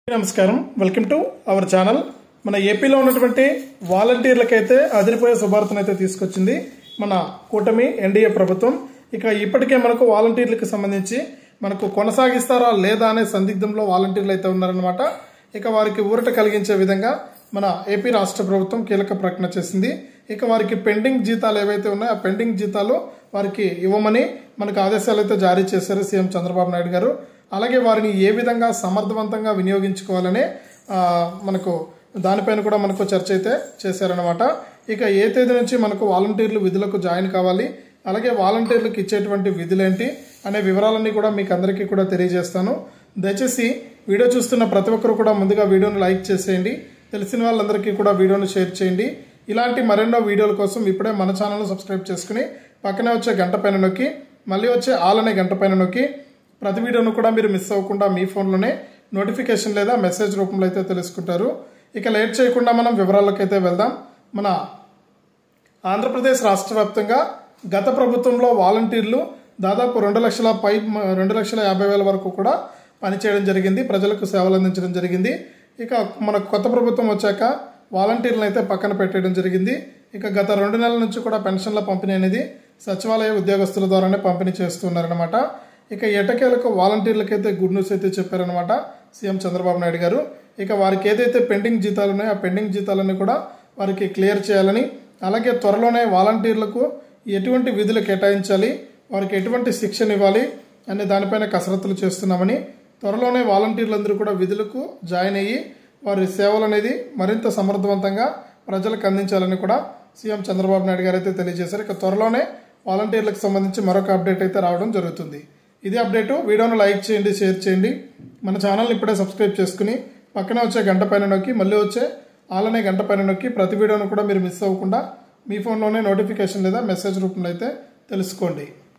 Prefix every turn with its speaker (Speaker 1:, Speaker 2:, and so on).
Speaker 1: నమస్కారం welcome to our channel మన ఏపీలో ఉన్నటువంటి వాలంటీర్లకైతే అదిరిపోయే శుభార్తనైతే తీసుకొచ్చింది మన కూటమి ఎన్డీఏ ప్రభుత్వం. ఇక ఇప్పటికే మనకు వాలంటీర్లకు సంబంధించి మనకు కొనసాగిస్తారా లేదా అనే సందిగ్ధంలో వాలంటీర్లు అయితే ఉన్నారన్నమాట. ఇక వారికి ఊరట కలిగించే విధంగా మన ఏపీ రాష్ట్ర ప్రభుత్వం కీలక ప్రకటన చేసింది. ఇక వారికి పెండింగ్ జీతాలు ఏవైతే ఉన్నాయో ఆ పెండింగ్ జీతాలు వారికి ఇవ్వమని మనకు ఆదేశాలు అయితే జారీ చేశారు సీఎం చంద్రబాబు నాయుడు గారు. అలాగే వారిని ఏ విధంగా సమర్థవంతంగా వినియోగించుకోవాలనే మనకు దానిపైన కూడా మనకు చర్చ అయితే చేశారనమాట. ఇక ఏ తేదీ నుంచి మనకు వాలంటీర్లు విధులకు జాయిన్ కావాలి, అలాగే వాలంటీర్లకు ఇచ్చేటువంటి విధులేంటి అనే వివరాలన్నీ కూడా మీకు అందరికీ కూడా తెలియజేస్తాను. దయచేసి వీడియో చూస్తున్న ప్రతి ఒక్కరు కూడా ముందుగా వీడియోని లైక్ చేసేయండి, తెలిసిన వాళ్ళందరికీ కూడా వీడియోని షేర్ చేయండి. ఇలాంటి మరెన్నో వీడియోల కోసం ఇప్పుడే మన ఛానల్ను సబ్స్క్రైబ్ చేసుకుని పక్కనే వచ్చే గంట పైన నొక్కి మళ్ళీ వచ్చే ఆల్ అనే గంట పైన నొక్కి ప్రతి వీడియోను కూడా మీరు మిస్ అవ్వకుండా మీ ఫోన్లోనే నోటిఫికేషన్ లేదా మెసేజ్ రూపంలో అయితే తెలుసుకుంటారు. ఇక లేట్ చేయకుండా మనం వివరాల్లోకి అయితే వెళ్దాం. మన ఆంధ్రప్రదేశ్ రాష్ట్ర వ్యాప్తంగా గత ప్రభుత్వంలో వాలంటీర్లు దాదాపు 2,50,000 వరకు కూడా పనిచేయడం జరిగింది, ప్రజలకు సేవలు అందించడం జరిగింది. ఇక మన కొత్త ప్రభుత్వం వచ్చాక వాలంటీర్లను అయితే పక్కన పెట్టడం జరిగింది. ఇక గత 2 నెలల నుంచి కూడా పెన్షన్ల పంపిణీ అనేది సచివాలయ ఉద్యోగస్తుల ద్వారానే పంపిణీ చేస్తున్నారనమాట. ఇక ఎటకేలకు వాలంటీర్లకైతే గుడ్ న్యూస్ అయితే చెప్పారనమాట సీఎం చంద్రబాబు నాయుడు గారు. ఇక వారికి ఏదైతే పెండింగ్ జీతాలు ఉన్నాయో ఆ పెండింగ్ జీతాలన్నీ కూడా వారికి క్లియర్ చేయాలని, అలాగే త్వరలోనే వాలంటీర్లకు ఎటువంటి విధులు కేటాయించాలి, వారికి ఎటువంటి శిక్షణ ఇవ్వాలి అనే దానిపైన కసరత్తులు చేస్తున్నామని, త్వరలోనే వాలంటీర్లందరూ కూడా విధులకు జాయిన్ అయ్యి వారి సేవలు అనేది మరింత సమర్థవంతంగా ప్రజలకు అందించాలని కూడా సీఎం చంద్రబాబు నాయుడు గారు అయితే తెలియజేశారు. ఇక త్వరలోనే వాలంటీర్లకు సంబంధించి మరొక అప్డేట్ అయితే రావడం జరుగుతుంది. ఇది అప్డేటు. వీడియోను లైక్ చేయండి, షేర్ చేయండి. మన ఛానల్ని ఇప్పుడే సబ్స్క్రైబ్ చేసుకుని పక్కనే వచ్చే గంట పైన నొక్కి మళ్ళీ వచ్చే ఆల్ అనే గంట పైన నొక్కి ప్రతి వీడియోను కూడా మీరు మిస్ అవ్వకుండా మీ ఫోన్లోనే నోటిఫికేషన్ లేదా మెసేజ్ రూపంలో అయితే తెలుసుకోండి.